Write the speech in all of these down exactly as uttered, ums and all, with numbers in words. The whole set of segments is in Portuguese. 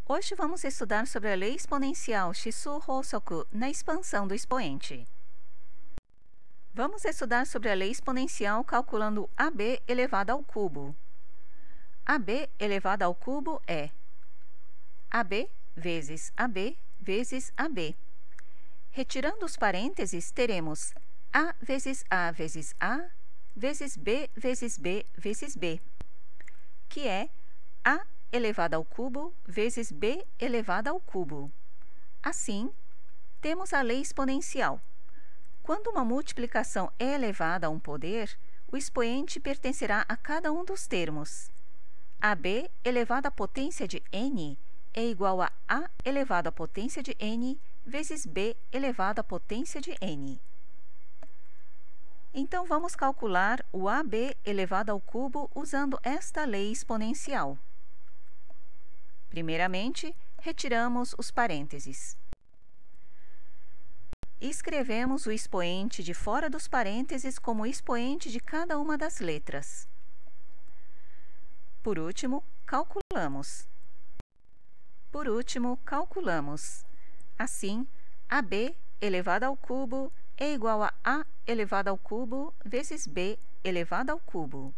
Hoje vamos estudar sobre a lei exponencial Shisu Hosoku na expansão do expoente. Vamos estudar sobre a lei exponencial calculando A B elevado ao cubo. A B elevado ao cubo é A B vezes A B vezes A B. Retirando os parênteses, teremos A vezes A vezes A vezes B vezes B vezes B, que é A elevado ao cubo vezes B elevado ao cubo. Assim, temos a lei exponencial. Quando uma multiplicação é elevada a um poder, o expoente pertencerá a cada um dos termos. A B elevado à potência de n é igual a A elevado à potência de n vezes B elevado à potência de n. Então, vamos calcular o A B elevado ao cubo usando esta lei exponencial. Primeiramente, retiramos os parênteses. Escrevemos o expoente de fora dos parênteses como expoente de cada uma das letras. Por último, calculamos. Por último, calculamos. Assim, A B elevado ao cubo é igual a A elevado ao cubo vezes B elevado ao cubo.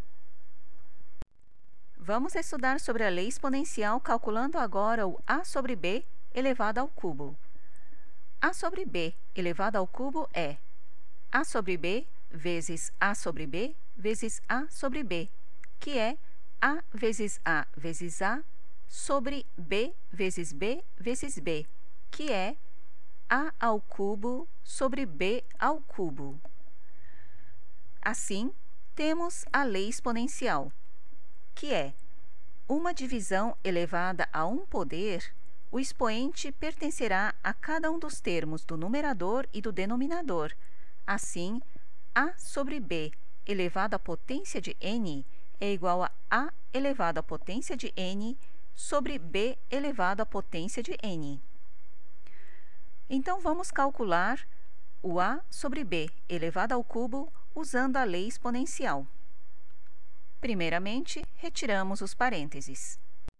Vamos estudar sobre a lei exponencial calculando agora o A sobre B elevado ao cubo. A sobre B elevado ao cubo é A sobre B vezes A sobre B vezes A sobre B, que é A vezes A vezes A sobre B vezes B vezes B, que é A ao cubo sobre B ao cubo. Assim, temos a lei exponencial, que é uma divisão elevada a um poder, o expoente pertencerá a cada um dos termos do numerador e do denominador. Assim, A sobre B elevado à potência de n é igual a A elevado à potência de n sobre B elevado à potência de n. Então, vamos calcular o A sobre B elevado ao cubo usando a lei exponencial. Primeiramente, retiramos os parênteses.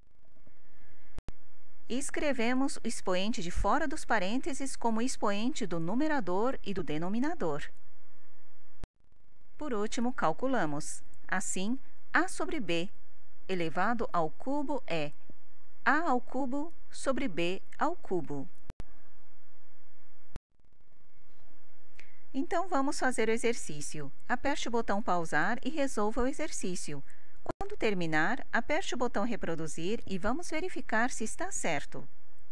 Escrevemos o expoente de fora dos parênteses como expoente do numerador e do denominador. Por último, calculamos. Assim, A sobre B elevado ao cubo é A ao cubo sobre B ao cubo. Então, vamos fazer o exercício. Aperte o botão pausar e resolva o exercício. Quando terminar, aperte o botão reproduzir e vamos verificar se está certo.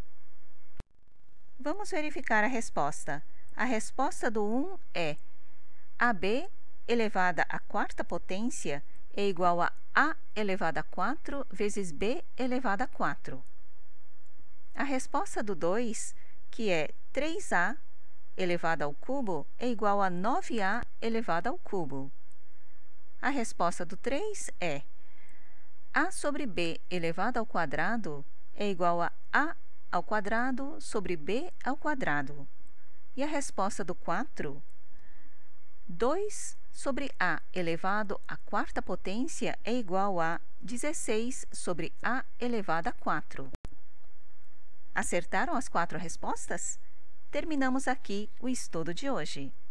Vamos verificar a resposta. A resposta do um é A B elevada à quarta potência é igual a A elevado a quatro vezes B elevado a quatro. A resposta do dois, que é três A elevado ao cubo, é igual a nove A elevado ao cubo. A resposta do três é A sobre B elevado ao quadrado é igual a A ao quadrado sobre B ao quadrado. E a resposta do quatro, dois sobre A elevado à quarta potência é igual a dezesseis sobre A elevado a quatro. Acertaram as quatro respostas? Terminamos aqui o estudo de hoje.